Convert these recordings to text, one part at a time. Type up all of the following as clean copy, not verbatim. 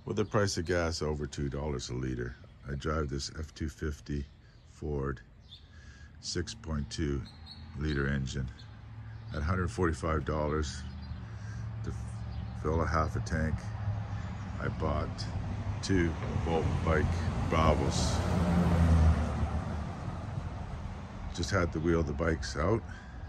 With the price of gas over $2 a liter, I drive this F-250 Ford 6.2 liter engine at $145 to fill a half a tank. I bought two VoltBike Bravos. Just had to wheel the bikes out,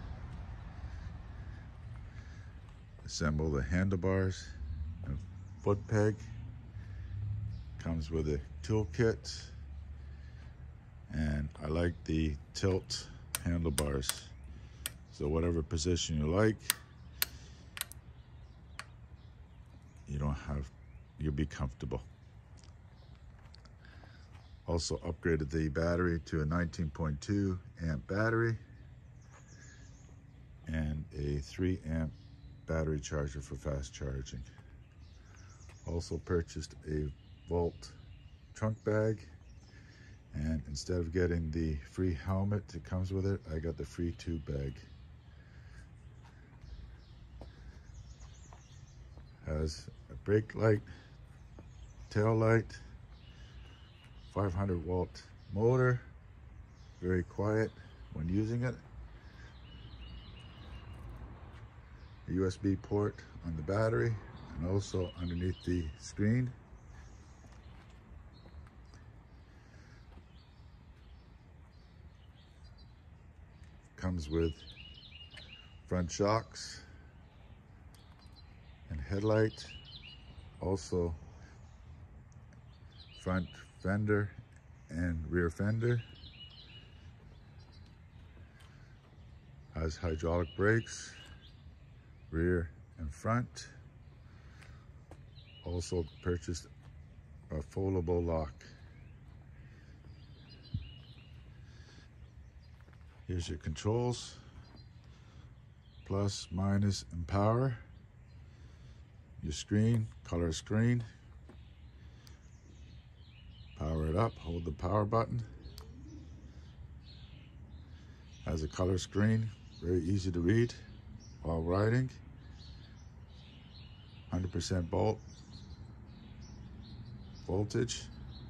assemble the handlebars and foot peg. Comes with a toolkit, and I like the tilt handlebars, so whatever position you like, you'll be comfortable. Also upgraded the battery to a 19.2 amp battery and a 3 amp battery charger for fast charging. Also purchased a Volt trunk bag, and instead of getting the free helmet that comes with it, I got the free tube bag. Has a brake light, tail light, 500 volt motor, very quiet when using it. A USB port on the battery and also underneath the screen. Comes with front shocks and headlight, also front fender and rear fender. Has hydraulic brakes, rear and front. Also purchased a foldable lock. Here's your controls, plus, minus, and power. Your screen, color screen. Power it up, hold the power button. Has a color screen, very easy to read while riding. 100% voltage.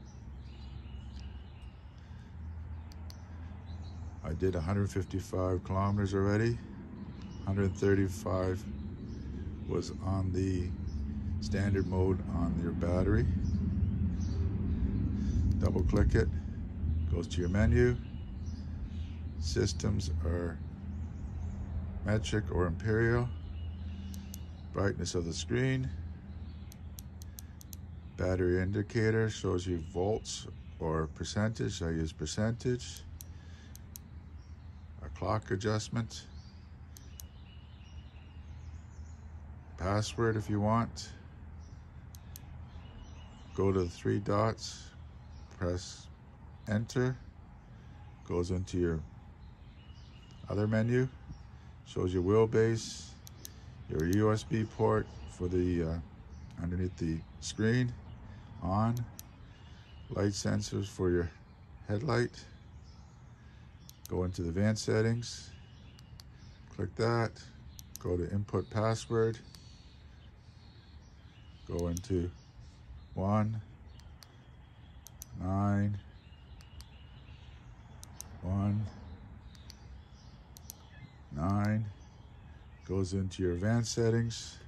I did 155 kilometers already. 135 was on the standard mode on your battery. Double click it, goes to your menu. Systems are metric or imperial. Brightness of the screen. Battery indicator shows you volts or percentage. I use percentage. Clock adjustment, password if you want. Go to the 3 dots, press enter, goes into your other menu, shows your wheelbase, your USB port for the underneath the screen, on, light sensors for your headlight. Go into the advanced settings, click that, go to input password, go into 191.9, goes into your advanced settings.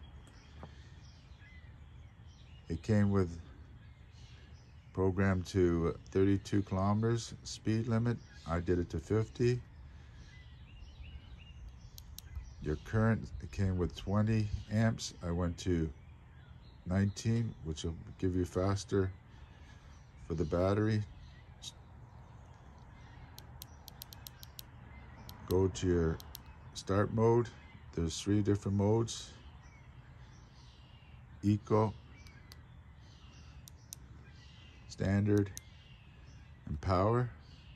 It came with programmed to 32 kilometers speed limit. I did it to 50. Your current, it came with 20 amps. I went to 19, which will give you faster for the battery. Go to your start mode. There's 3 different modes. Eco, standard, and power.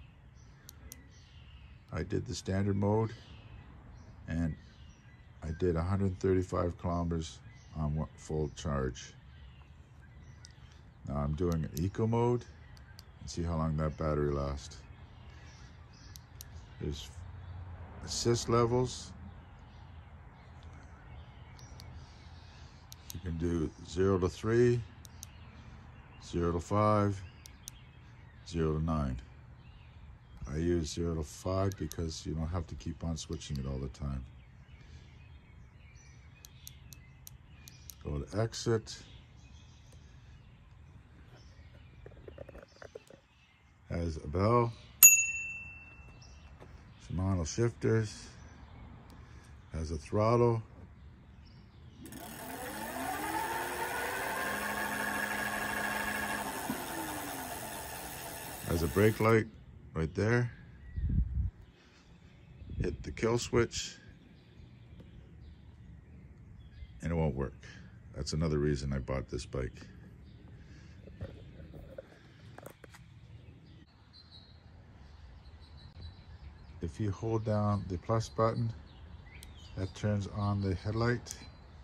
I did the standard mode, and I did 135 kilometers on full charge. Now I'm doing an eco mode and see how long that battery lasts. There's assist levels. You can do 0 to 3, 0 to 5, 0 to 9. I use 0 to 5 because you don't have to keep on switching it all the time. Go to exit. Has a bell. Shimano shifters. Has a throttle. Has a brake light right there. Hit the kill switch and it won't work. That's another reason I bought this bike. If you hold down the plus button, that turns on the headlight.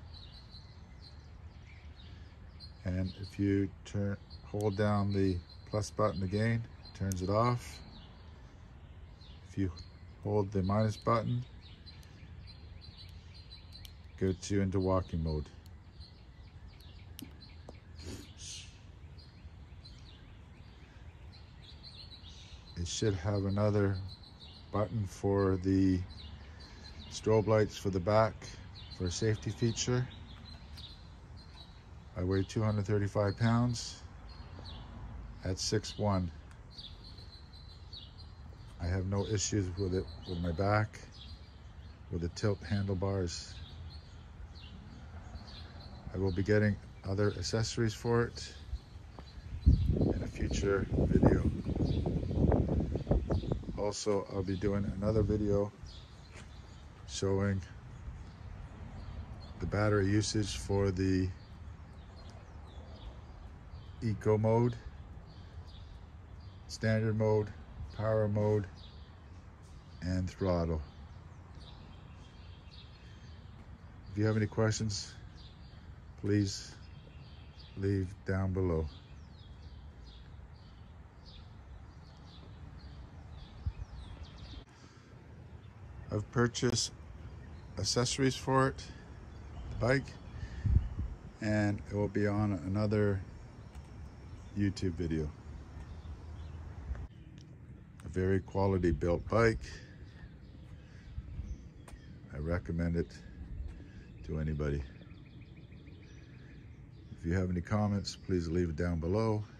And if you hold down the plus button again, it turns it off. If you hold the minus button, it gets you into walking mode. It should have another button for the strobe lights for the back for a safety feature. I weigh 235 pounds at 6'1". I have no issues with it, with my back, with the tilt handlebars. I will be getting other accessories for it in a future video. Also, I'll be doing another video showing the battery usage for the eco mode, standard mode, power mode, and throttle. If you have any questions, please leave down below. I've purchased accessories for it, the bike, and it will be on another YouTube video. A very quality built bike. I recommend it to anybody. If you have any comments, please leave it down below.